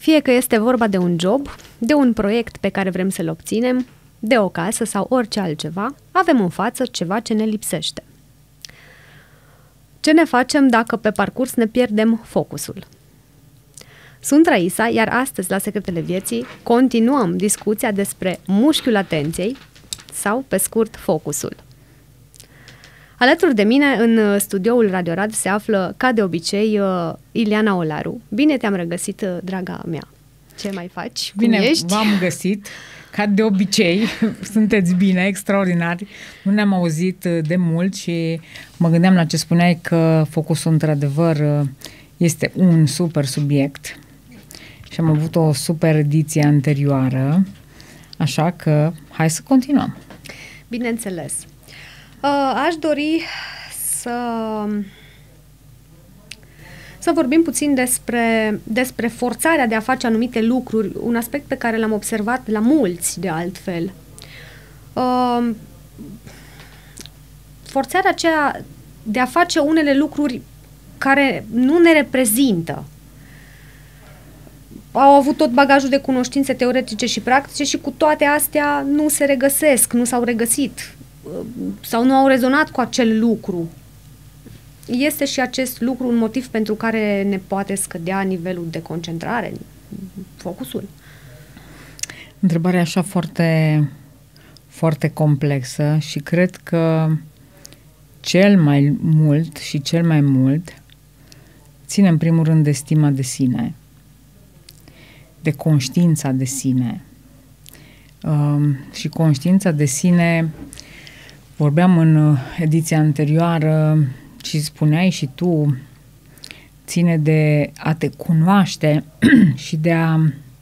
Fie că este vorba de un job, de un proiect pe care vrem să-l obținem, de o casă sau orice altceva, avem în față ceva ce ne lipsește. Ce ne facem dacă pe parcurs ne pierdem focusul? Sunt Raisa, iar astăzi la Secretele Vieții continuăm discuția despre mușchiul atenției sau, pe scurt, focusul. Alături de mine, în studioul Radio Rad, se află, ca de obicei, Ileana Olaru. Bine te-am regăsit, draga mea! Ce mai faci? Bine, cum ești? V-am găsit, ca de obicei. Sunteți bine, extraordinari. Nu ne-am auzit de mult și mă gândeam la ce spuneai, că focusul, într-adevăr, este un super subiect. Și am avut o super ediție anterioară, așa că hai să continuăm. Bineînțeles. Aș dori să vorbim puțin despre forțarea de a face anumite lucruri, un aspect pe care l-am observat la mulți de altfel. Forțarea aceea de a face unele lucruri care nu ne reprezintă. Au avut tot bagajul de cunoștințe teoretice și practice și cu toate astea nu se regăsesc, nu s-au regăsit sau nu au rezonat cu acel lucru. Este și acest lucru un motiv pentru care ne poate scădea nivelul de concentrare, focusul? Întrebarea așa foarte, foarte complexă și cred că cel mai mult ține în primul rând de stima de sine, de conștiința de sine. Și conștiința de sine, vorbeam în ediția anterioară și spuneai și tu, ține de a te cunoaște și de a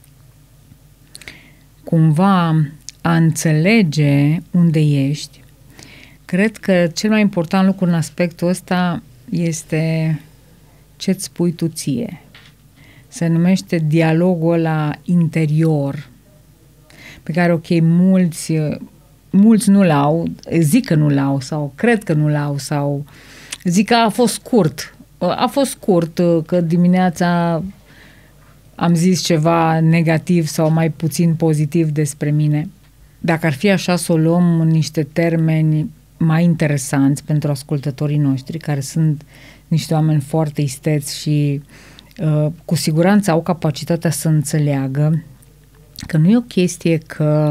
cumva a înțelege unde ești. Cred că cel mai important lucru în aspectul ăsta este ce-ți spui tu ție. Se numește dialogul ăla interior, pe care, ok, mulți nu l-au, zic că nu l-au sau cred că nu l-au sau zic că a fost scurt. A fost scurt, că dimineața am zis ceva negativ sau mai puțin pozitiv despre mine. Dacă ar fi așa să o luăm în niște termeni mai interesanți pentru ascultătorii noștri, care sunt niște oameni foarte isteți și cu siguranță au capacitatea să înțeleagă că nu e o chestie că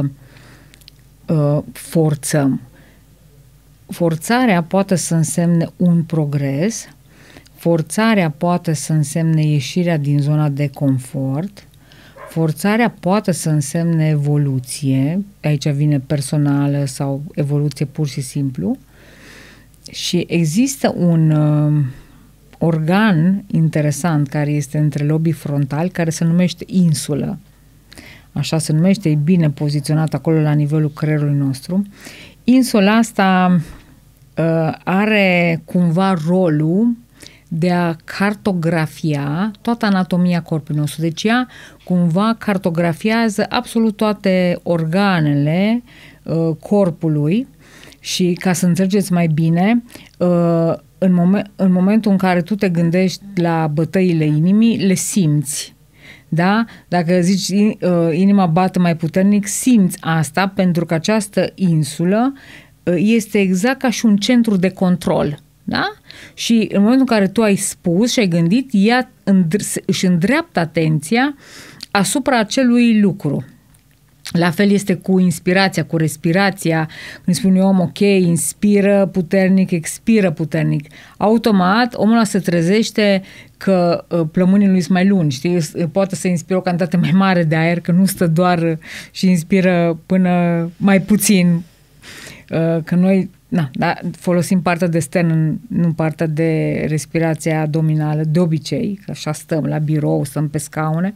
forțăm. Forțarea poate să însemne un progres, forțarea poate să însemne ieșirea din zona de confort, forțarea poate să însemne evoluție, aici vine personală sau evoluție pur și simplu, și există un organ interesant care este între lobii frontali, care se numește insulă. Așa se numește, e bine poziționat acolo la nivelul creierului nostru. Insula asta are cumva rolul de a cartografia toată anatomia corpului nostru. Deci ea cumva cartografiază absolut toate organele corpului și, ca să înțelegeți mai bine, în momentul în care tu te gândești la bătăile inimii, le simți. Da? Dacă zici inima bate mai puternic, simți asta, pentru că această insulă este exact ca și un centru de control. Da? Și în momentul în care tu ai spus și ai gândit, ea își îndreaptă atenția asupra acelui lucru. La fel este cu inspirația, cu respirația. Când spune om, ok, inspiră puternic, expiră puternic. Automat, omul ăla se trezește că plămânii lui sunt mai lungi, știi? Poate să inspire o cantitate mai mare de aer, că nu stă doar și inspiră până mai puțin. Că noi folosim partea de stern, nu partea de respirație abdominală, de obicei, că așa stăm la birou, stăm pe scaune.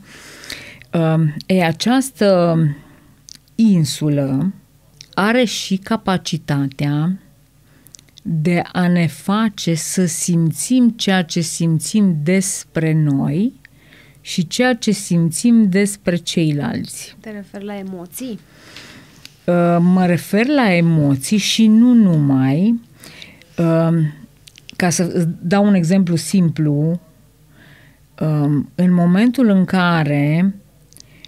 Această insulă are și capacitatea de a ne face să simțim ceea ce simțim despre noi și ceea ce simțim despre ceilalți. Te referi la emoții? Mă refer la emoții și nu numai. Ca să dau un exemplu simplu, în momentul în care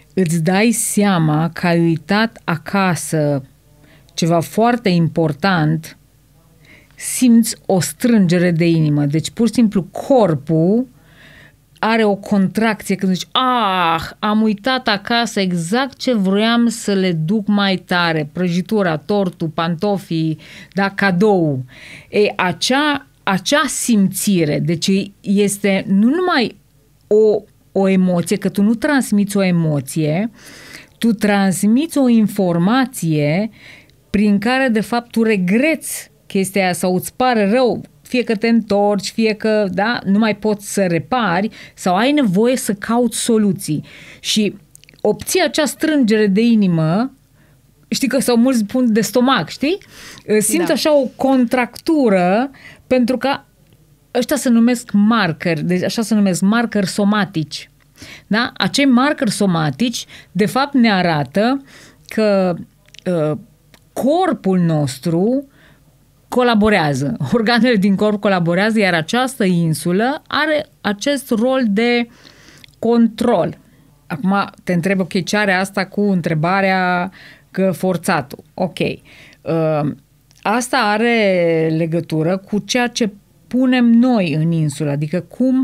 îți dai seama că ai uitat acasă ceva foarte important, simți o strângere de inimă. Deci, pur și simplu, corpul are o contracție când zici, am uitat acasă exact ce vroiam să le duc mai tare, prăjitura, tortul, pantofii, da, cadou. Acea simțire, deci este nu numai o emoție, că tu nu transmiți o emoție, tu transmiți o informație prin care, de fapt, tu regreți chestia aia sau îți pare rău, fie că te întorci, fie că nu mai poți să repari sau ai nevoie să cauți soluții. Și obții acea strângere de inimă, știi că sau mulți spun de stomac, știi? Simți așa o contractură pentru că ăștia se numesc markeri, deci așa se numesc markeri somatici. Da? Acei markeri somatici, de fapt, ne arată că corpul nostru colaborează, organele din corp colaborează, iar această insulă are acest rol de control. Acum te întreb, ok, ce are asta cu întrebarea că forțatul? Ok. Asta are legătură cu ceea ce punem noi în insulă, adică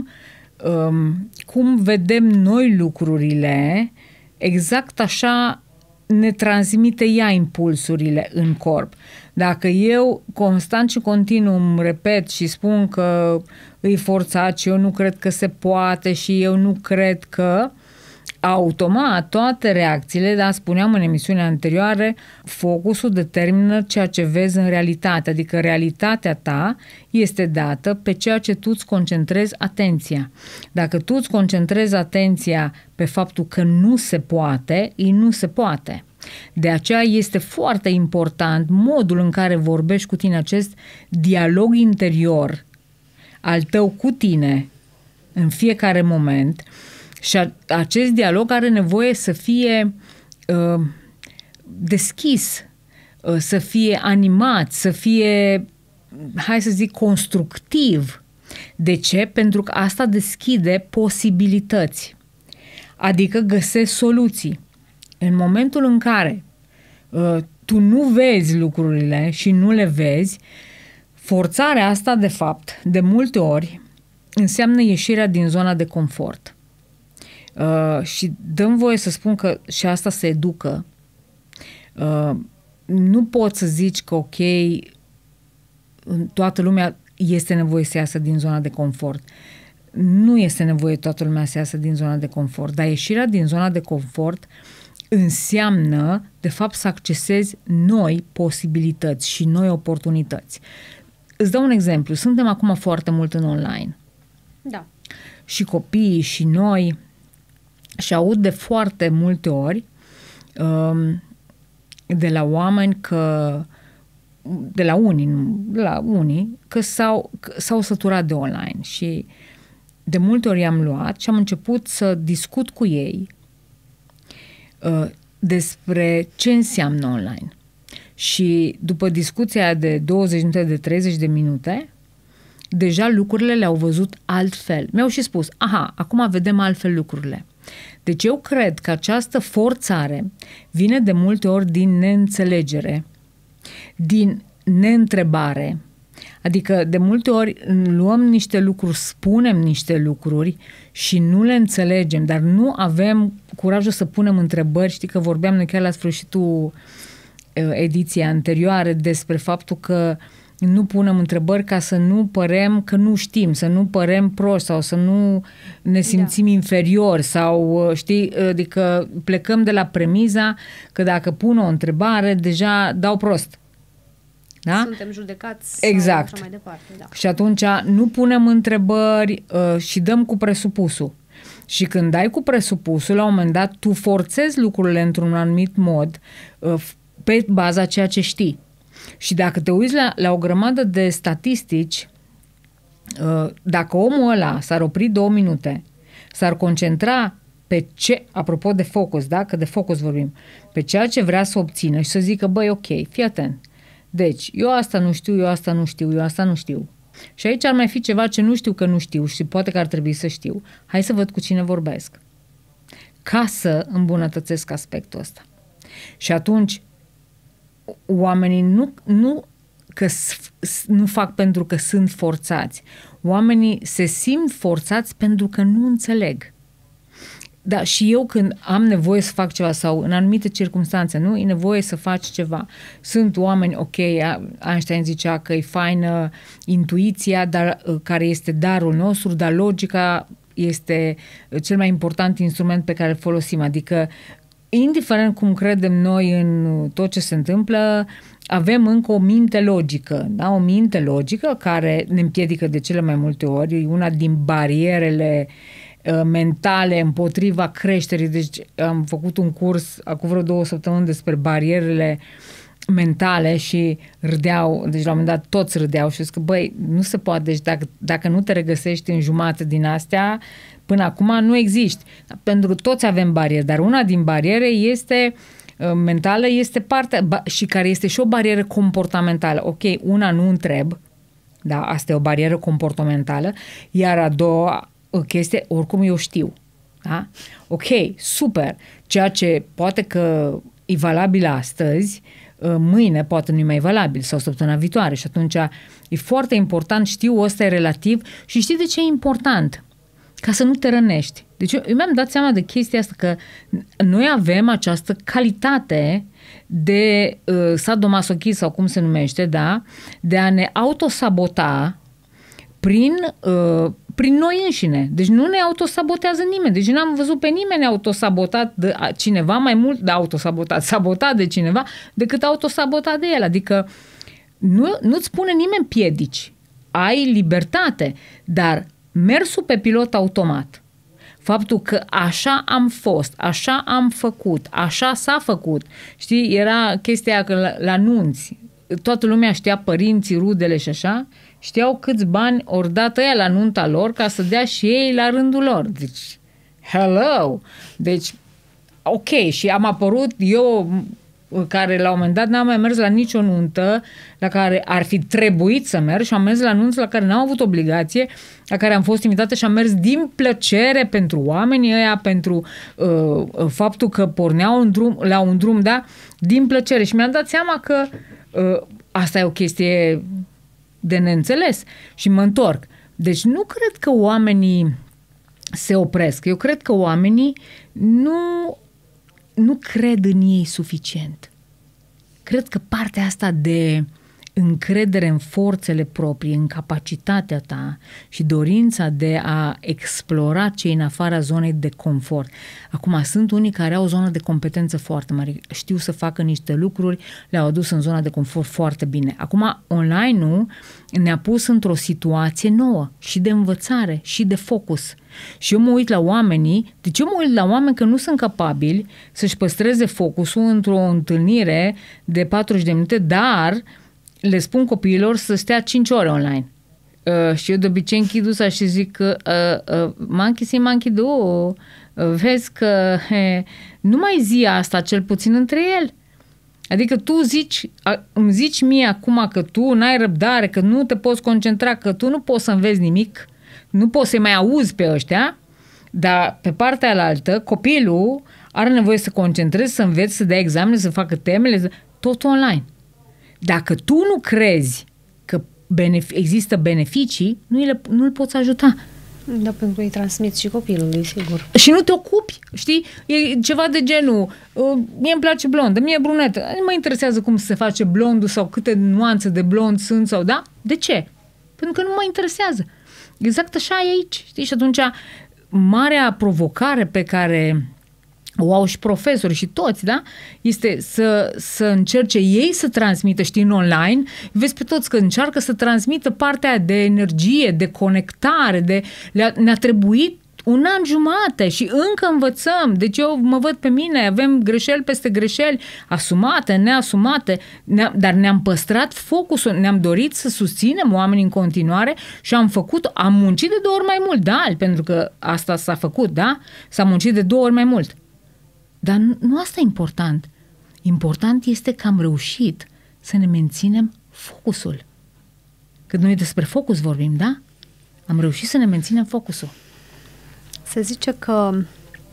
cum vedem noi lucrurile, exact așa ne transmite ea impulsurile în corp. Dacă eu constant și continuu îmi repet și spun că îi forțat și eu nu cred că se poate și eu nu cred că, automat toate reacțiile, dar spuneam în emisiunea anterioare, focusul determină ceea ce vezi în realitate, adică realitatea ta este dată pe ceea ce tu îți concentrezi atenția. Dacă tu îți concentrezi atenția pe faptul că nu se poate, nu se poate. De aceea este foarte important modul în care vorbești cu tine, acest dialog interior al tău cu tine în fiecare moment. Și acest dialog are nevoie să fie deschis, să fie animat, să fie, hai să zic, constructiv. De ce? Pentru că asta deschide posibilități. Adică găsești soluții. În momentul în care tu nu vezi lucrurile și nu le vezi, forțarea asta, de fapt, de multe ori, înseamnă ieșirea din zona de confort. Și dăm voie să spun că și asta se educă. Nu poți să zici că ok, toată lumea este nevoie să iasă din zona de confort. Nu este nevoie toată lumea să iasă din zona de confort, dar ieșirea din zona de confort înseamnă, de fapt, să accesezi noi posibilități și noi oportunități. Îți dau un exemplu. Suntem acum foarte mult în online. Da. Și copiii și noi, și aud de foarte multe ori de la oameni de la unii că s-au săturat de online și de multe ori i-am luat și am început să discut cu ei despre ce înseamnă online. Și după discuția de 20 minute, de 30 de minute, deja lucrurile le-au văzut altfel. Mi-au și spus, acum vedem altfel lucrurile. Deci eu cred că această forțare vine de multe ori din neînțelegere, din neîntrebare. Adică de multe ori luăm niște lucruri, spunem niște lucruri și nu le înțelegem, dar nu avem curajul să punem întrebări. Știi că vorbeam noi chiar la sfârșitul ediției anterioare despre faptul că nu punem întrebări ca să nu părem că nu știm, să nu părem proști sau să nu ne simțim inferiori sau, știi, adică plecăm de la premiza că dacă pun o întrebare, deja dau prost. Da? Suntem judecați exact. Sau așa mai departe. Da. Și atunci nu punem întrebări și dăm cu presupusul. Și când dai cu presupusul, la un moment dat, tu forțezi lucrurile într-un anumit mod pe baza ceea ce știi. Și dacă te uiți la o grămadă de statistici, dacă omul ăla s-ar opri 2 minute, s-ar concentra pe ce, apropo de focus, da? Că de focus vorbim, pe ceea ce vrea să obțină și să zică, băi, ok, fii atent. Deci, eu asta nu știu, eu asta nu știu, eu asta nu știu. Și aici ar mai fi ceva ce nu știu că nu știu și poate că ar trebui să știu. Hai să văd cu cine vorbesc. ca să îmbunătățesc aspectul ăsta. Și atunci oamenii nu fac pentru că sunt forțați. Oamenii se simt forțați pentru că nu înțeleg. Da, și eu când am nevoie să fac ceva sau în anumite circunstanțe, nu? E nevoie să faci ceva. Sunt oameni, ok, Einstein zicea că e faină intuiția, dar, care este darul nostru, dar logica este cel mai important instrument pe care îl folosim. Adică, indiferent cum credem noi în tot ce se întâmplă, avem încă o minte logică, da? O minte logică care ne împiedică de cele mai multe ori, una din barierele mentale împotriva creșterii. Deci am făcut un curs acum vreo 2 săptămâni despre barierele mentale și râdeau, deci la un moment dat toți râdeau și zic că băi, nu se poate, deci dacă nu te regăsești în jumătate din astea, până acum nu existi. Pentru că toți avem bariere, dar una din bariere este mentală, este partea și care este și o barieră comportamentală. Ok, una nu întreb, da, asta e o barieră comportamentală, iar a doua o chestie, oricum eu știu. Da? Ok, super. Ceea ce poate că e valabil astăzi, mâine poate nu e mai valabil sau săptămâna viitoare și atunci e foarte important, știu, ăsta e relativ și știi de ce e important? Ca să nu te rănești. Deci eu mi-am dat seama de chestia asta că noi avem această calitate de sadomasochism sau cum se numește, da? De a ne autosabota prin noi înșine. Deci nu ne autosabotează nimeni. Deci n-am văzut pe nimeni autosabotat de cineva mai mult, sabotat de cineva, decât autosabotat de el. Adică nu-ți pune nimeni piedici. Ai libertate, dar mersul pe pilot automat, faptul că așa am fost, așa am făcut, așa s-a făcut. Știi, era chestia că la nunți, toată lumea știa, părinții, rudele și așa, știau câți bani ori dat ăia la nunta lor ca să dea și ei la rândul lor. Deci, hello! Deci, ok, și am apărut eu, care la un moment dat n-am mai mers la nicio nuntă la care ar fi trebuit să merg și am mers la nunți la care n-am avut obligație, la care am fost invitată și am mers din plăcere pentru oamenii ăia, pentru faptul că porneau la un drum, da, din plăcere. Și mi-am dat seama că asta e o chestie de neînțeles și mă întorc. Deci nu cred că oamenii se opresc. Eu cred că oamenii nu cred în ei suficient. Cred că partea asta de încredere în forțele proprii, în capacitatea ta și dorința de a explora ce în afara zonei de confort. Acum, sunt unii care au o zonă de competență foarte mare, știu să facă niște lucruri, le-au adus în zona de confort foarte bine. Acum, online-ul ne-a pus într-o situație nouă și de învățare și de focus. Și eu mă uit la oamenii, deci eu mă uit la oameni că nu sunt capabili să-și păstreze focusul într-o întâlnire de 40 de minute, dar le spun copiilor să stea 5 ore online. Și eu de obicei închid ușa și zic că monkey do, vezi că nu mai zi asta, cel puțin între el. Adică tu îmi zici mie acum că tu n-ai răbdare, că nu te poți concentra, că tu nu poți să înveți nimic, nu poți să-i mai auzi pe ăștia, dar pe partea alaltă copilul are nevoie să se concentreze, să înveți, să dea examene, să facă temele, tot online. Dacă tu nu crezi că există beneficii, nu îl poți ajuta. Da, pentru că îi transmiți și copilului, sigur. Și nu te ocupi, știi? E ceva de genul, mie îmi place blondă, mie brunetă. Nu mă interesează cum se face blondul sau câte nuanțe de blond sunt sau da? De ce? Pentru că nu mă interesează. Exact așa e aici, știi? Și atunci, marea provocare pe care o au și profesori și toți, da? Este să încerce ei să transmită, știi, în online, vezi pe toți că încearcă să transmită partea de energie, de conectare, ne-a trebuit 1 an jumate și încă învățăm. Deci eu mă văd pe mine, avem greșeli peste greșeli, asumate, neasumate, dar ne-am păstrat focusul, ne-am dorit să susținem oamenii în continuare și am muncit de 2 ori mai mult, da, pentru că asta s-a făcut, da? S-a muncit de 2 ori mai mult. Dar nu asta e important. Important este că am reușit să ne menținem focusul. Când noi despre focus vorbim, da? Am reușit să ne menținem focusul. Se zice că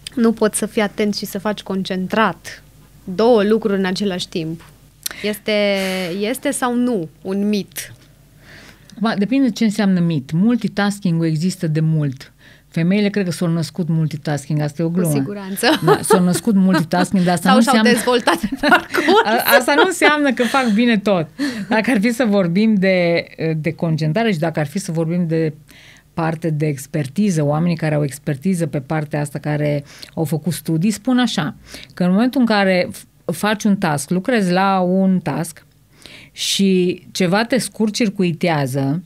nu poți să fii atent și să faci concentrat două lucruri în același timp. Este sau nu un mit? Depinde ce înseamnă mit. Multitasking-ul există de mult. Femeile cred că s-au născut multitasking, asta e o glumă. Cu siguranță. Da, s-au născut multitasking, dar asta sau nu și-au înseamnă... dezvoltat pe parcurs. Asta nu înseamnă că fac bine tot. Dacă ar fi să vorbim de concentrare și dacă ar fi să vorbim de parte de expertiză, oamenii care au expertiză pe partea asta, care au făcut studii, spun așa, că în momentul în care faci un task, lucrezi la un task și ceva te scurt-circuitează,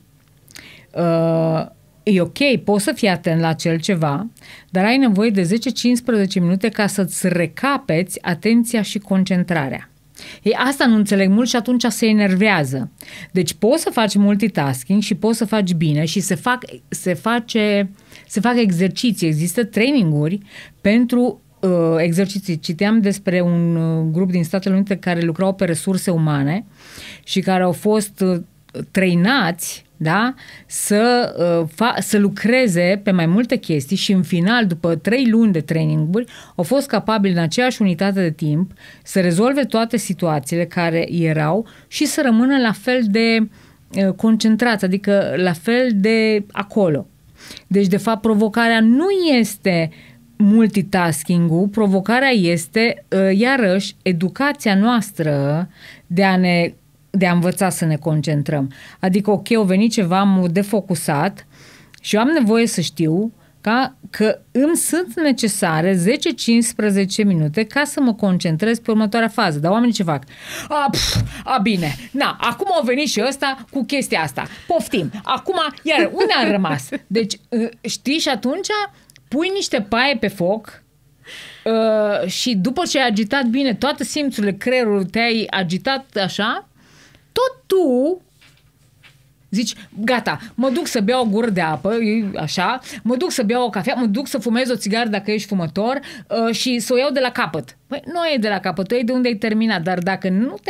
e ok, poți să fii atent la acel ceva, dar ai nevoie de 10-15 minute ca să-ți recapeți atenția și concentrarea. Ei, asta nu înțeleg mult și atunci se enervează. Deci poți să faci multitasking și poți să faci bine și se fac exerciții. Există traininguri pentru exerciții. Citeam despre un grup din Statele Unite care lucrau pe resurse umane și care au fost trainați, da, să lucreze pe mai multe chestii și în final, după 3 luni de traininguri, au fost capabili în aceeași unitate de timp să rezolve toate situațiile care erau și să rămână la fel de concentrați, adică la fel de acolo. Deci, de fapt, provocarea nu este multitasking-ul, provocarea este, iarăși, educația noastră de a învăța să ne concentrăm. Adică, ok, au venit ceva, m-a defocusat și eu am nevoie să știu că îmi sunt necesare 10-15 minute ca să mă concentrez pe următoarea fază. Dar oamenii ce fac? Bine, acum au venit și ăsta cu chestia asta. Poftim. Acum, iar, unde am rămas? Deci, știi, și atunci pui niște paie pe foc și după ce ai agitat bine toate simțurile creierului, te-ai agitat așa, tot tu zici, gata, mă duc să beau o gură de apă, așa, mă duc să beau o cafea, mă duc să fumez o țigară dacă ești fumător și să o iau de la capăt. Păi nu e de la capăt, tu e de unde ai terminat, dar dacă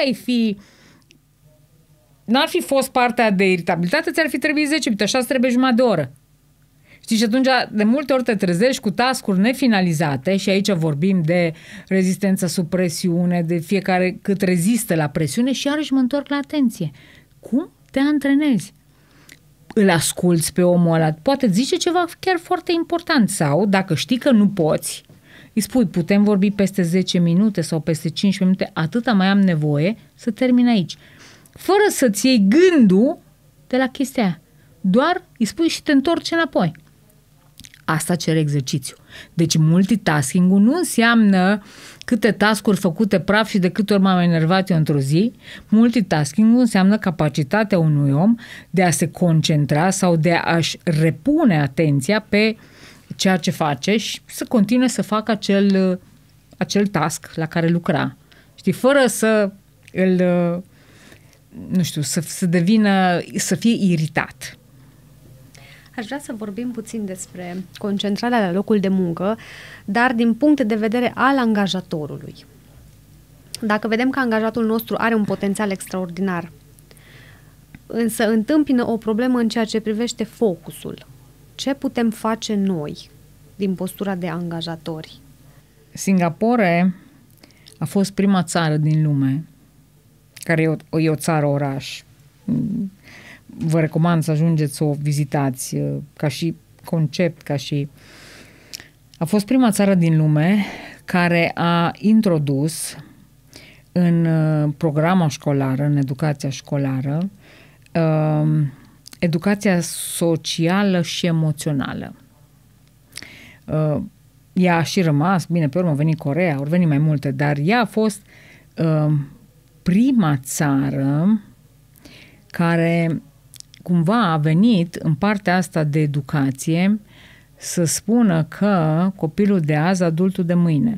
n-ar fi fost partea de iritabilitate, ți-ar fi trebuit 10 minute, așa îți trebuie jumătate de oră. Știi, și atunci de multe ori te trezești cu task-uri nefinalizate și aici vorbim de rezistență sub presiune, de fiecare cât rezistă la presiune și iarăși mă întorc la atenție. Cum te antrenezi? Îl asculți pe omul ăla, poate zice ceva chiar foarte important sau dacă știi că nu poți, îi spui, putem vorbi peste 10 minute sau peste 5 minute, atâta mai am nevoie să termin aici. Fără să-ți iei gândul de la chestia aia. Doar îi spui și te întorci înapoi. Asta cere exercițiu. Deci multitasking-ul nu înseamnă câte task-uri făcute praf și de câte ori m-am enervat eu într-o zi. Multitasking-ul înseamnă capacitatea unui om de a se concentra sau de a-și repune atenția pe ceea ce face și să continue să facă acel task la care lucra. Știi, fără să îl, nu știu, să fie iritat. Aș vrea să vorbim puțin despre concentrarea la locul de muncă, dar din punct de vedere al angajatorului. Dacă vedem că angajatul nostru are un potențial extraordinar, însă întâmpină o problemă în ceea ce privește focusul, ce putem face noi din postura de angajatori? Singapore a fost prima țară din lume, care e o țară oraș. Vă recomand să ajungeți să o vizitați ca și concept, a fost prima țară din lume care a introdus în programa școlară, în educația școlară, educația socială și emoțională. Ea a și rămas, bine, pe urmă a venit Coreea, au venit mai multe, dar ea a fost prima țară care cumva a venit în partea asta de educație să spună că copilul de azi, adultul de mâine.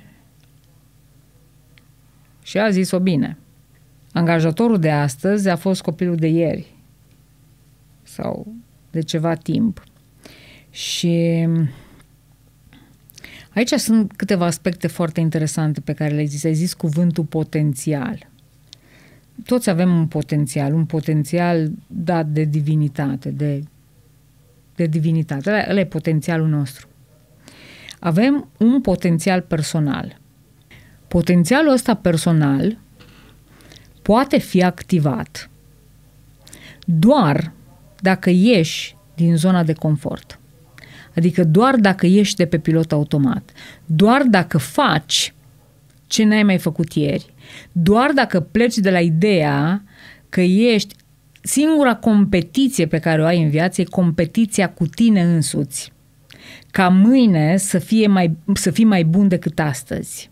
Și a zis-o bine. Angajatorul de astăzi a fost copilul de ieri sau de ceva timp. Și aici sunt câteva aspecte foarte interesante pe care le-ai zis. Ai zis cuvântul potențial. Toți avem un potențial dat de divinitate, de divinitate. Ăla e potențialul nostru. avem un potențial personal. Potențialul ăsta personal poate fi activat doar dacă ieși din zona de confort. Adică doar dacă ieși de pe pilot automat, doar dacă faci ce n-ai mai făcut ieri, doar dacă pleci de la ideea că ești singura competiție pe care o ai în viață, e competiția cu tine însuți, ca mâine să fii mai bun decât astăzi.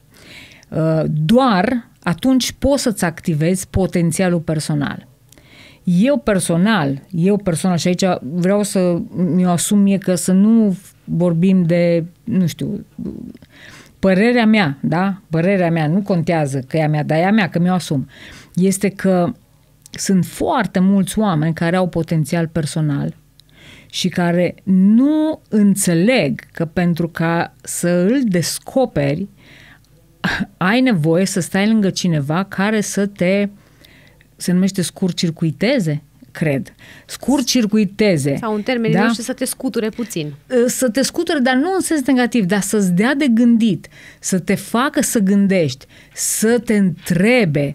Doar atunci poți să-ți activezi potențialul personal. Eu personal, și aici vreau să mi-o asum mie, că să nu vorbim de, nu știu, părerea mea, da? Părerea mea, nu contează că e a mea, dar e a mea, că mi-o asum. Este că sunt foarte mulți oameni care au potențial personal și care nu înțeleg că pentru ca să îl descoperi, ai nevoie să stai lângă cineva care se numește scurt-circuiteze, cred. Scurt-circuiteze. Sau în termenii noștri să te scuture puțin. Să te scuture, dar nu în sens negativ, dar să-ți dea de gândit, să te facă să gândești, să te întrebe.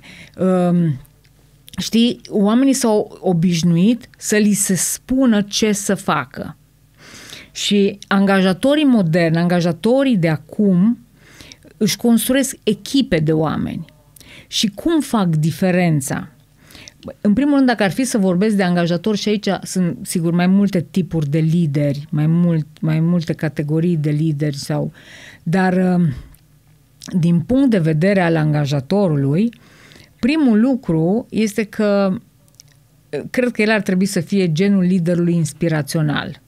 Știi, oamenii s-au obișnuit să li se spună ce să facă. Și angajatorii moderni, angajatorii de acum, își construiesc echipe de oameni. Și cum fac diferența? În primul rând, dacă ar fi să vorbesc de angajatori, și aici sunt, sigur, mai multe tipuri de lideri, mai multe categorii de lideri, dar din punct de vedere al angajatorului, primul lucru este că cred că el ar trebui să fie genul liderului inspirațional.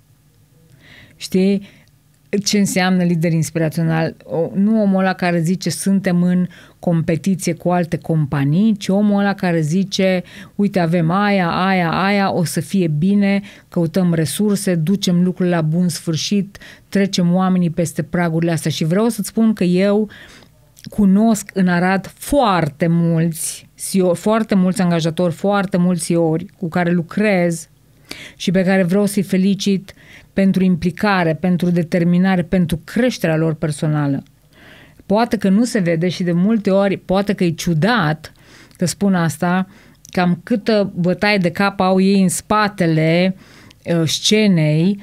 Știi? Ce înseamnă lider inspirațional? Nu omul ăla care zice suntem în competiție cu alte companii, ci omul ăla care zice uite, avem aia, o să fie bine, căutăm resurse, ducem lucrurile la bun sfârșit, trecem oamenii peste pragurile astea. Și vreau să-ți spun că eu cunosc în Arad foarte mulți CEO, foarte mulți angajatori, foarte mulți CEO-uri cu care lucrez și pe care vreau să-i felicit pentru implicare, pentru determinare, pentru creșterea lor personală. Poate că nu se vede și de multe ori, poate că e ciudat că spun asta, cam câtă bătaie de cap au ei în spatele scenei,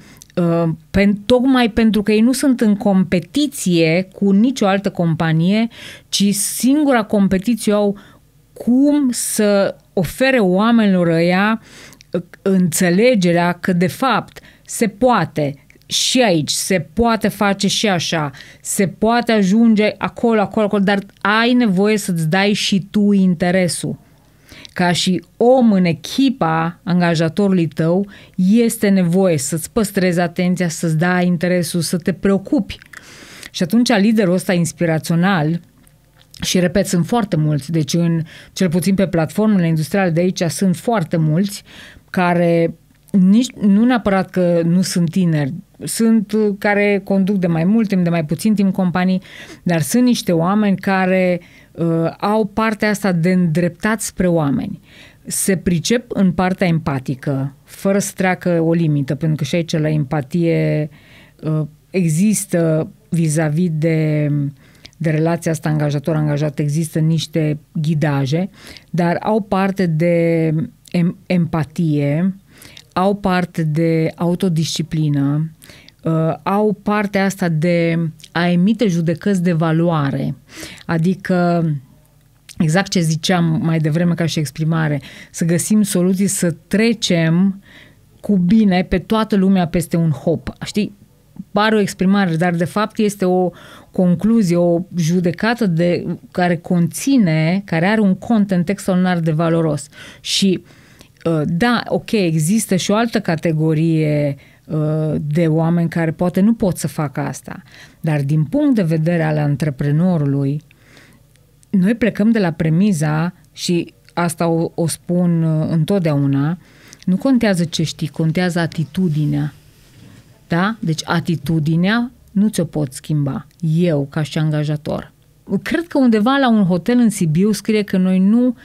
tocmai pentru că ei nu sunt în competiție cu nicio altă companie, ci singura competiție au cum să ofere oamenilor ăia înțelegerea că de fapt se poate și aici, se poate face și așa, se poate ajunge acolo, dar ai nevoie să-ți dai și tu interesul. Ca și om în echipa angajatorului tău, este nevoie să-ți păstrezi atenția, să-ți dai interesul, să te preocupi. Și atunci liderul ăsta inspirațional, și repet, sunt foarte mulți, deci cel puțin pe platformele industriale de aici sunt foarte mulți care nu neapărat că nu sunt tineri, sunt care conduc de mai mult timp, de mai puțin timp companii, dar sunt niște oameni care au partea asta de îndreptat spre oameni. Se pricep în partea empatică, fără să treacă o limită, pentru că și aici la empatie există vis-a-vis de relația asta angajator-angajat, există niște ghidaje, dar au parte de empatie, au parte de autodisciplină, au partea asta de a emite judecăți de valoare. Adică, exact ce ziceam mai devreme ca și exprimare, să găsim soluții să trecem cu bine pe toată lumea peste un hop. Știi? Pare o exprimare, dar de fapt este o concluzie, o judecată care are un content extraordinar de valoros. Și da, ok, există și o altă categorie de oameni care poate nu pot să facă asta, dar din punct de vedere al antreprenorului, noi plecăm de la premiza, și asta o spun întotdeauna, nu contează ce știi, contează atitudinea. Da? Deci atitudinea nu ți-o pot schimba. Eu, ca și angajator. Cred că undeva la un hotel în Sibiu scrie că noi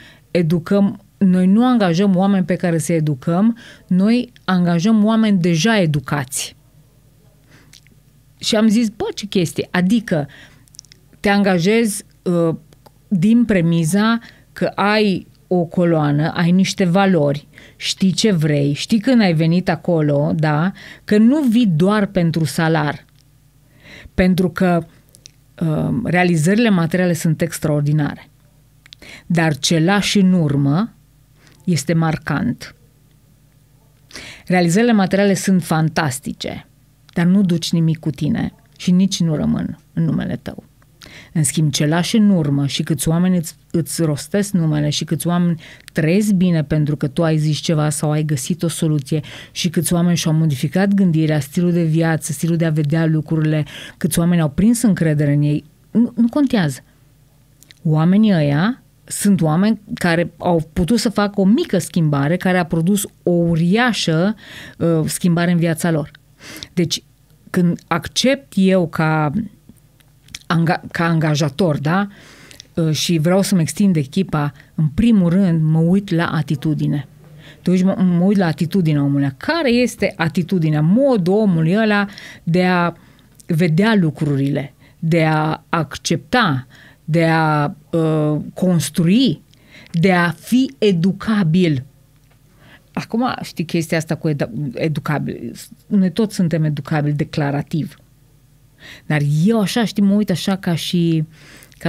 nu angajăm oameni pe care să educăm, noi angajăm oameni deja educați. Și am zis, bă, ce chestie, adică te angajezi din premiza că ai o coloană, ai niște valori, știi ce vrei, știi când ai venit acolo, da, că nu vii doar pentru salar, pentru că realizările materiale sunt extraordinare, dar ce lași în urmă este marcant. Realizările materiale sunt fantastice, dar nu duci nimic cu tine și nici nu rămân în numele tău. În schimb, ce lași în urmă și câți oameni îți rostesc numele și câți oameni trăiesc bine pentru că tu ai zis ceva sau ai găsit o soluție și câți oameni și-au modificat gândirea, stilul de viață, stilul de a vedea lucrurile, câți oameni au prins încredere în ei, nu contează. Oamenii ăia sunt oameni care au putut să facă o mică schimbare care a produs o uriașă schimbare în viața lor. Deci, când accept eu ca angajator, da? Și vreau să-mi extind echipa, în primul rând mă uit la atitudine. Deci mă uit la atitudinea omului. Care este atitudinea, modul omului ăla de a vedea lucrurile, de a accepta, de a construi, de a fi educabil. Acum știi chestia asta cu educabil. Noi toți suntem educabili declarativ. Dar eu așa, știi, mă uit așa ca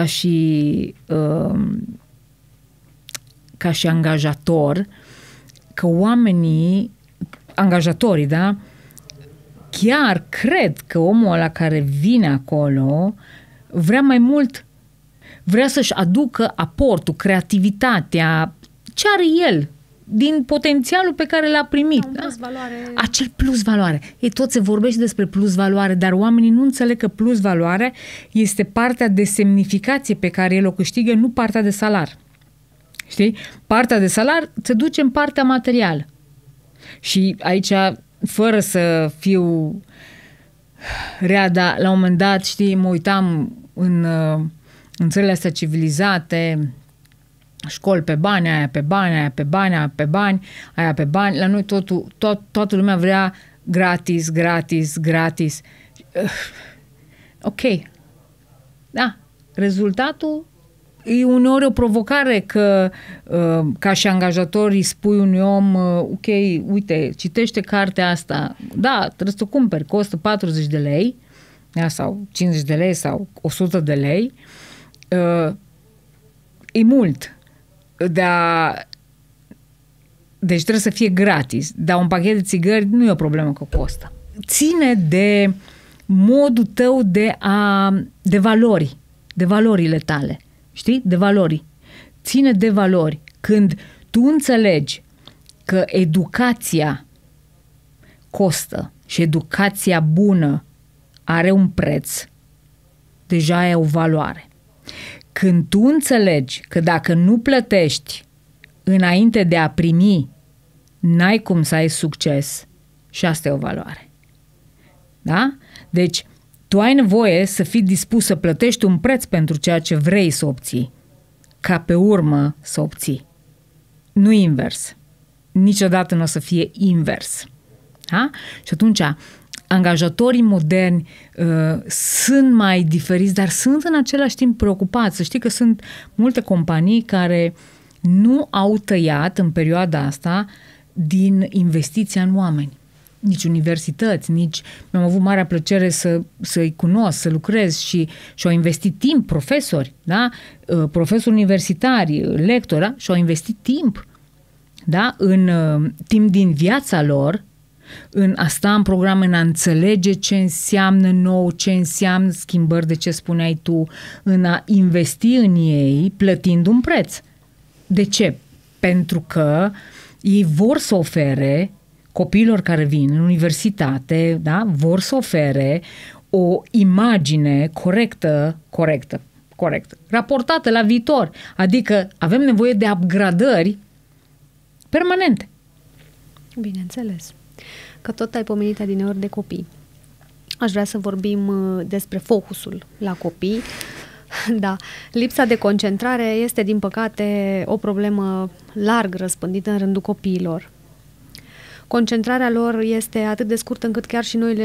și angajator, că angajatorii, da, chiar cred că omul ăla care vine acolo vrea mai mult, vrea să-și aducă aportul, creativitatea, ce are el din potențialul pe care l-a primit. Da? Plus valoare. Acel plus valoare. Ei, tot se vorbește despre plus valoare, dar oamenii nu înțeleg că plus valoare este partea de semnificație pe care el o câștigă, nu partea de salar. Știi? Partea de salar se duce în partea materială. Și aici, fără să fiu rea, dar la un moment dat, știi, mă uitam în țările astea civilizate, școli pe bani, aia pe bani, aia pe bani, aia pe bani, aia pe bani. La noi toată lumea vrea gratis, gratis, gratis. Ok. Da. Rezultatul e uneori o provocare că ca și angajator îi spui unui om ok, uite, citește cartea asta. Da, trebuie să o cumperi, costă 40 de lei sau 50 de lei sau 100 de lei. E mult. Deci trebuie să fie gratis. Dar un pachet de țigări nu e o problemă că costă. Ține de modul tău de valori, de valorile tale. Știi? De valori. Ține de valori. Când tu înțelegi că educația costă și educația bună are un preț, deja ai o valoare. Când tu înțelegi că dacă nu plătești înainte de a primi, n-ai cum să ai succes, și asta e o valoare. Da? Deci, tu ai nevoie să fii dispus să plătești un preț pentru ceea ce vrei să obții, ca pe urmă să obții. Nu invers. Niciodată nu o să fie invers. Da? Și atunci, angajatorii moderni sunt mai diferiți, dar sunt în același timp preocupați. Să știi că sunt multe companii care nu au tăiat în perioada asta din investiția în oameni. Nici universități, nici... Mi-am avut marea plăcere să-i cunosc, să lucrez și au investit timp, profesori, da? Profesori universitari, lectori, da? Și-au investit timp, da? În timp din viața lor, în a sta în programe, în a înțelege ce înseamnă nou, ce înseamnă schimbări, de ce spuneai tu, în a investi în ei, plătind un preț. De ce? Pentru că ei vor să ofere copiilor care vin în universitate, da? Vor să ofere o imagine corectă, raportată la viitor. Adică avem nevoie de upgradări permanente. Bineînțeles. Că tot ai pomenit adineori de copii. Aș vrea să vorbim despre focusul la copii. Da, lipsa de concentrare este, din păcate, o problemă larg răspândită în rândul copiilor. Concentrarea lor este atât de scurtă încât chiar și noi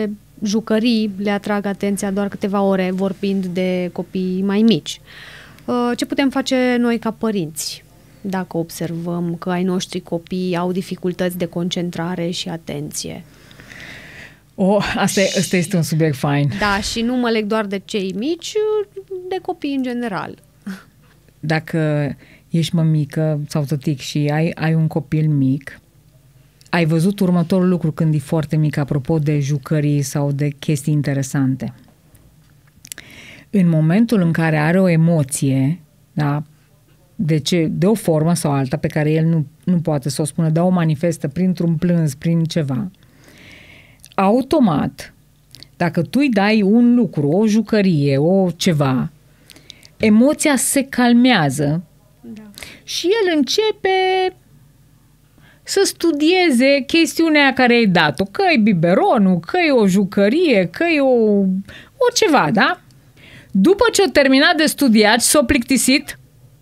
jucării le atrag atenția doar câteva ore vorbind de copii mai mici. Ce putem face noi ca părinți dacă observăm că ai noștri copii au dificultăți de concentrare și atenție? Asta este un subiect fain. Da, și nu mă leg doar de cei mici, de copii în general. Dacă ești mămică sau tătic și ai un copil mic, ai văzut următorul lucru când e foarte mic, apropo de jucării sau de chestii interesante. În momentul în care are o emoție, da, de o formă sau alta pe care el nu poate să o spună, dar o manifestă printr-un plâns, prin ceva, automat, dacă tu îi dai un lucru, o jucărie, o ceva, emoția se calmează, da, și el începe să studieze chestiunea care ai dat-o, că e biberonul, că e o jucărie, că e o ceva, da? După ce o terminat de studiat și s-o plictisit,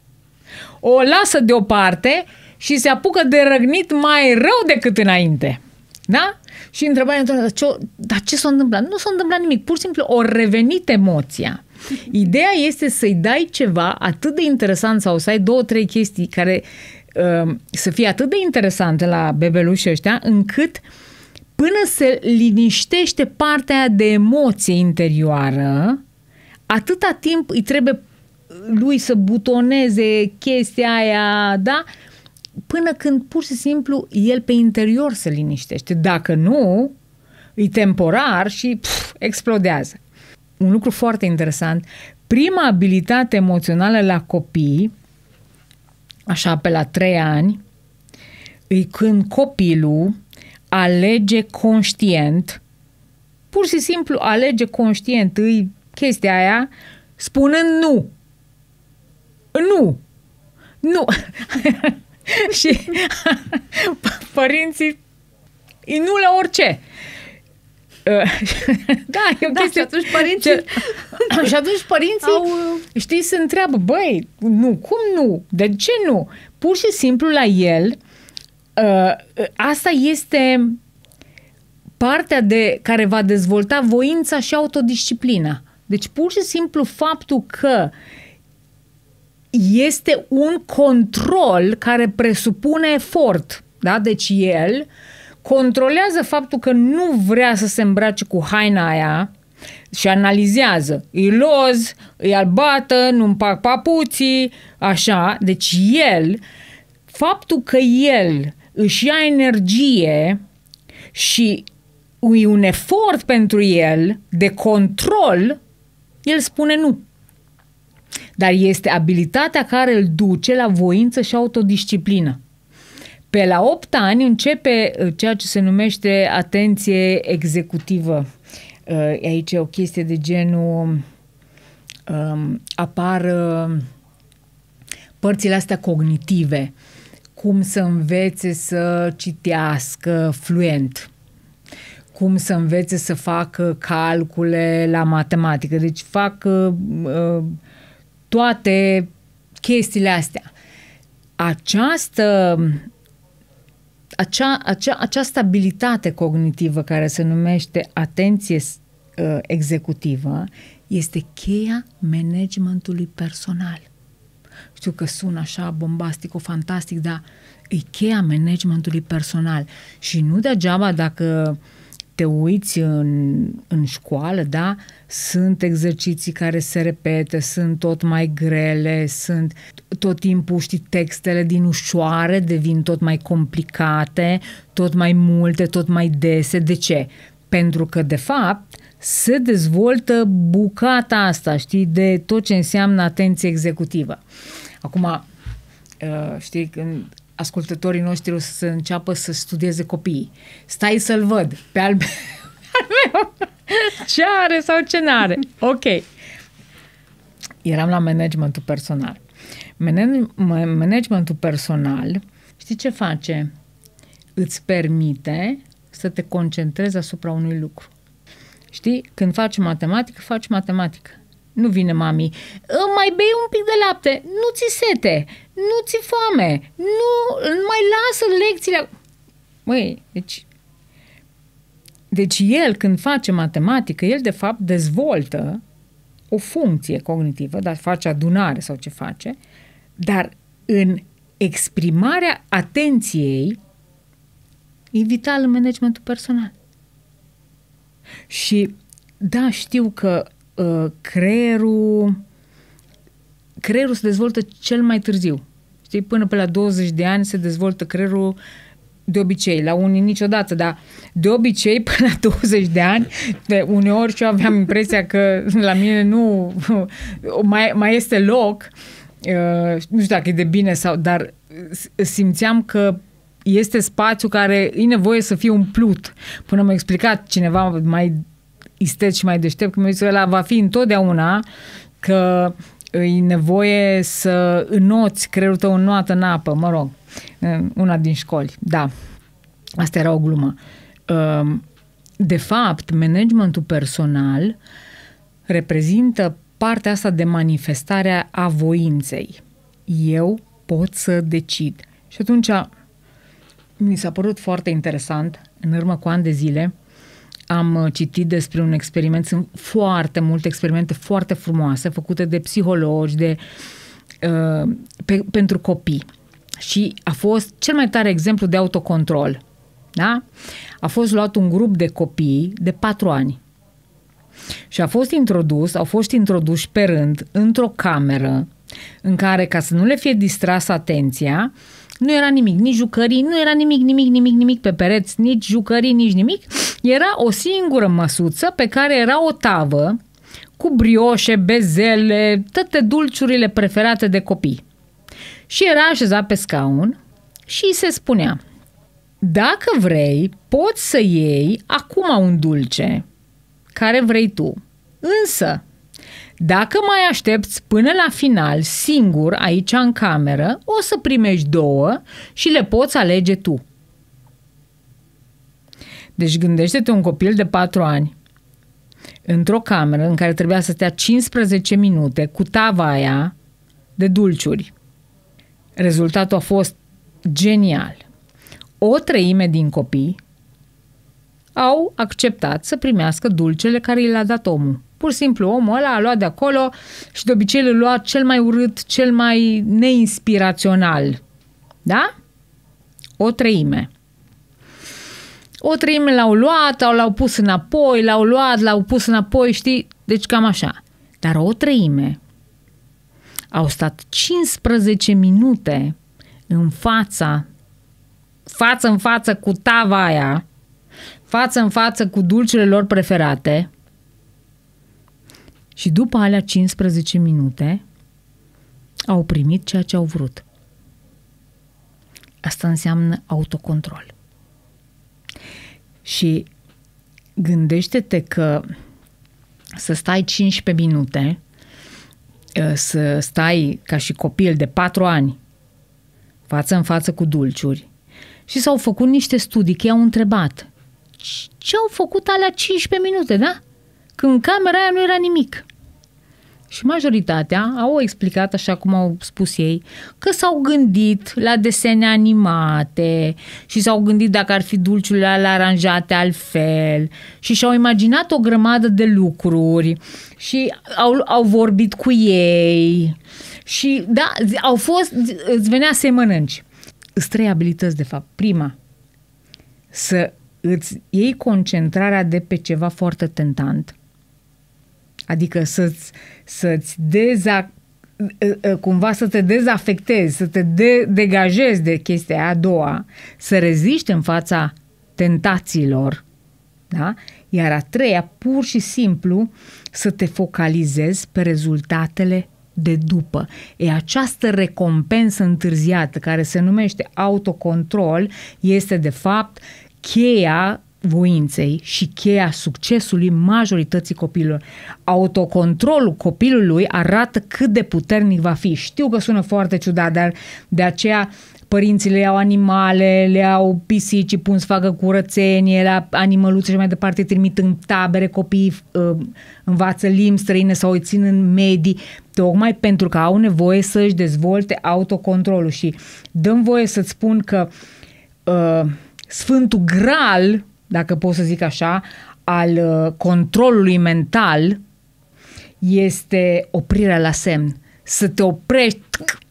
o lasă deoparte și se apucă de răgnit mai rău decât înainte. Da? Și întrebarea dar ce s-a întâmplat? Nu s-a întâmplat nimic, pur și simplu o revenit emoția. Ideea este să-i dai ceva atât de interesant sau să ai 2-3 chestii care să fie atât de interesante la bebelușii ăștia, încât până se liniștește partea aia de emoție interioară, atâta timp îi trebuie lui să butoneze chestia aia, da? Până când pur și simplu el pe interior se liniștește. Dacă nu, e temporar și explodează. Un lucru foarte interesant, prima abilitate emoțională la copii, așa pe la 3 ani, e când copilul alege conștient, pur și simplu alege conștient, e chestia aia, spunând nu. Nu. Nu. Și părinții nu la orice. Da, e o chestie. Și atunci părinții știi, se întreabă, băi, nu, cum nu? De ce nu? Pur și simplu la el asta este partea care va dezvolta voința și autodisciplina. Deci pur și simplu faptul că este un control care presupune efort. Da? Deci el controlează faptul că nu vrea să se îmbrace cu haina aia și analizează. E roz, e albată, nu-mi fac papuții, așa. Deci faptul că el își ia energie și e un efort pentru el de control, el spune nu. Dar este abilitatea care îl duce la voință și autodisciplină. Pe la 8 ani începe ceea ce se numește atenție executivă. Aici e o chestie de genul apar părțile astea cognitive, cum să învețe să citească fluent, cum să învețe să facă calcule la matematică. Deci fac toate chestiile astea. Această abilitate cognitivă care se numește atenție executivă este cheia managementului personal. Știu că sună așa bombastico-fantastic, dar e cheia managementului personal. Și nu degeaba dacă te uiți în școală, da? Sunt exerciții care se repetă, sunt tot mai grele, sunt tot timpul, știi, textele din ușoare devin tot mai complicate, tot mai multe, tot mai dese. De ce? Pentru că, de fapt, se dezvoltă bucata asta, știi, de tot ce înseamnă atenție executivă. Acum, știi, când ascultătorii noștri o să înceapă să studieze copiii. Stai să-l văd pe al meu. Ce are sau ce n-are. Ok. Eram la managementul personal. Managementul personal, știi ce face? Îți permite să te concentrezi asupra unui lucru. Știi? Când faci matematică, faci matematică. Nu vine mami, mai bei un pic de lapte, nu ți sete, nu ți foame, nu mai lasă lecțiile. Măi, deci Deci el, când face matematică, el de fapt dezvoltă o funcție cognitivă, dar face adunare sau ce face, dar în exprimarea atenției e vital în managementul personal. Și da, știu că creierul se dezvoltă cel mai târziu. Știi, până pe la 20 de ani se dezvoltă creierul de obicei, la unii niciodată, dar de obicei până la 20 de ani, uneori și eu aveam impresia că la mine nu mai este loc, nu știu dacă e de bine sau, dar simțeam că este spațiu care e nevoie să fie umplut. Până m-a explicat cineva mai isteț și mai deștept, că mi-a zis că ăla va fi întotdeauna, că e nevoie să înnoți creierul tău înnoată în apă, mă rog, una din școli. Da, asta era o glumă. De fapt, managementul personal reprezintă partea asta de manifestare a voinței. Eu pot să decid. Și atunci mi s-a părut foarte interesant, în urmă cu ani de zile, am citit despre un experiment, sunt foarte multe experimente foarte frumoase, făcute de psihologi, pentru copii. Și a fost cel mai tare exemplu de autocontrol. Da? A fost luat un grup de copii de 4 ani și au fost introduși pe rând într-o cameră în care, ca să nu le fie distrasă atenția, nu era nimic, nici jucării, nu era nimic pe pereți, nici jucării, nici nimic. Era o singură măsuță pe care era o tavă cu brioșe, bezele, toate dulciurile preferate de copii. Și era așezat pe scaun și îi se spunea: dacă vrei, poți să iei acum un dulce care vrei tu. Însă, dacă mai aștepți până la final, singur, aici în cameră, o să primești 2 și le poți alege tu. Deci gândește-te un copil de 4 ani într-o cameră în care trebuia să stea 15 minute cu tava aia de dulciuri. Rezultatul a fost genial. 1/3 din copii au acceptat să primească dulcele care i l-a dat omul. Pur și simplu omul ăla a luat de acolo și de obicei le lua cel mai urât, cel mai neinspirațional. Da? 1/3. 1/3 l-au luat, l-au pus înapoi, l-au pus înapoi, știi? Deci cam așa. Dar 1/3 au stat 15 minute față în față cu tava aia, față în față cu dulcele lor preferate și după alea 15 minute au primit ceea ce au vrut. Asta înseamnă autocontrol. Și gândește-te că să stai 15 minute, să stai ca și copil de 4 ani față în față cu dulciuri și s-au făcut niște studii, că i-au întrebat ce au făcut alea 15 minute, da? Când în camera aia nu era nimic. Și majoritatea au explicat, așa cum au spus ei, că s-au gândit la desene animate și s-au gândit dacă ar fi dulciurile alea aranjate altfel și și-au imaginat o grămadă de lucruri și au vorbit cu ei și da, îți venea să-i mănânci. Îți 3 abilități, de fapt. Prima, să îți iei concentrarea de pe ceva foarte tentant. Adică cumva să te dezafectezi, să te degajezi de chestia aia. A doua, să reziști în fața tentațiilor, da? Iar a treia, pur și simplu, să te focalizezi pe rezultatele de după. Această recompensă întârziată, care se numește autocontrol, este de fapt cheia voinței și cheia succesului majorității copiilor. Autocontrolul copilului arată cât de puternic va fi. Știu că sună foarte ciudat, dar de aceea părinții le iau animale, le iau pisici, pun să facă curățenie, la animăluțe și mai departe, trimit în tabere, copiii învață limbi străine sau îi țin în medii, tocmai pentru că au nevoie să-și dezvolte autocontrolul. Și dăm voie să-ți spun că Sfântul Graal dacă pot să zic așa, al controlului mental este oprirea la semn. Să te oprești.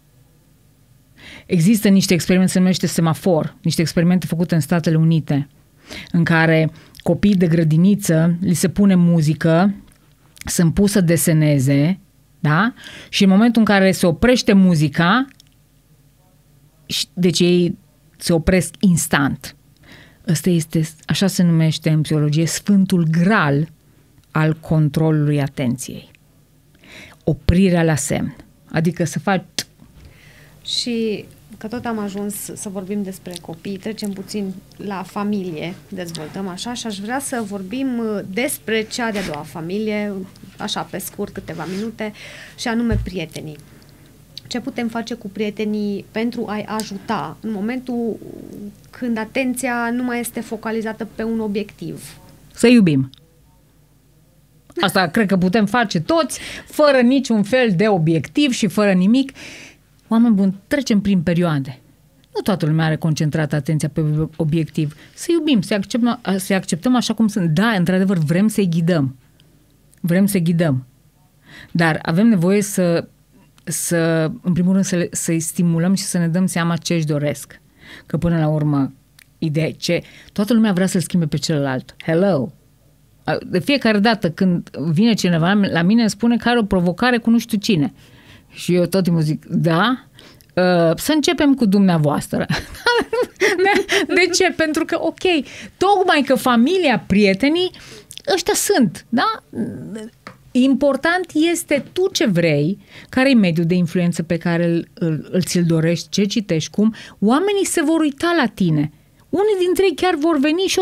Există niște experimente, se numește semafor, niște experimente făcute în Statele Unite, în care copiii de grădiniță li se pune muzică, sunt pus să deseneze, da? Și în momentul în care se oprește muzica, deci ei se opresc instant. Ăsta este, așa se numește în psihologie, sfântul gral al controlului atenției. Oprirea la semn. Adică să faci... Și că tot am ajuns să vorbim despre copii, trecem puțin la familie, dezvoltăm așa, și aș vrea să vorbim despre cea de-a doua familie, așa pe scurt, câteva minute, și anume prietenii. Ce putem face cu prietenii pentru a-i ajuta în momentul când atenția nu mai este focalizată pe un obiectiv? Să iubim. Asta cred că putem face toți, fără niciun fel de obiectiv și fără nimic. Oameni buni, trecem prin perioade. Nu toată lumea are concentrată atenția pe obiectiv. Să iubim, să acceptăm așa cum sunt. Da, într-adevăr, vrem să-i ghidăm. Vrem să-i ghidăm. Dar avem nevoie să în primul rând, să-i stimulăm și să ne dăm seama ce își doresc. Că până la urmă, ideea e ce toată lumea vrea să-l schimbe pe celălalt. Hello! De fiecare dată când vine cineva la mine, îmi spune că are o provocare cu nu știu cine. Și eu tot timpul zic, da, să începem cu dumneavoastră. De ce? Pentru că, ok, tocmai că familia, prietenii, ăștia sunt, da? Important este tu ce vrei, care e mediul de influență pe care ți-l dorești, ce citești, cum. Oamenii se vor uita la tine. Unii dintre ei chiar vor veni și o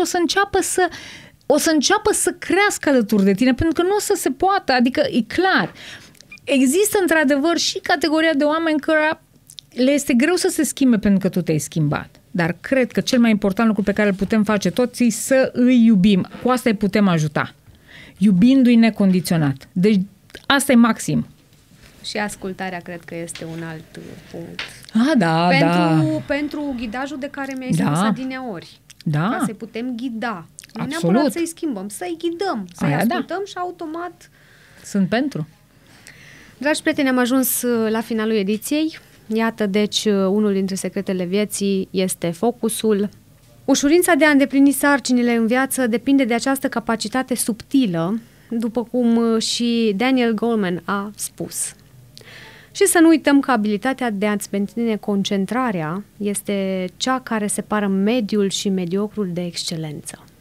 să înceapă să crească alături de tine, pentru că nu o să se poată, adică e clar. Există într-adevăr și categoria de oameni care le este greu să se schimbe pentru că tu te-ai schimbat. Dar cred că cel mai important lucru pe care îl putem face toți e să îi iubim. Cu asta îi putem ajuta. Iubindu-i necondiționat. Deci asta e maxim. Și ascultarea cred că este un alt punct. Da. Pentru ghidajul de care mi-ai spus adineori. Da. Ca să-i putem ghida. Nu Absolut. neapărat să-i schimbăm, să-i ghidăm, să-i ascultăm și automat... Sunt pentru. Dragi prieteni, am ajuns la finalul ediției. Iată, deci, unul dintre secretele vieții este focusul. Ușurința de a îndeplini sarcinile în viață depinde de această capacitate subtilă, după cum și Daniel Goleman a spus. Și să nu uităm că abilitatea de a-ți menține concentrarea este cea care separă mediul și mediocrul de excelență.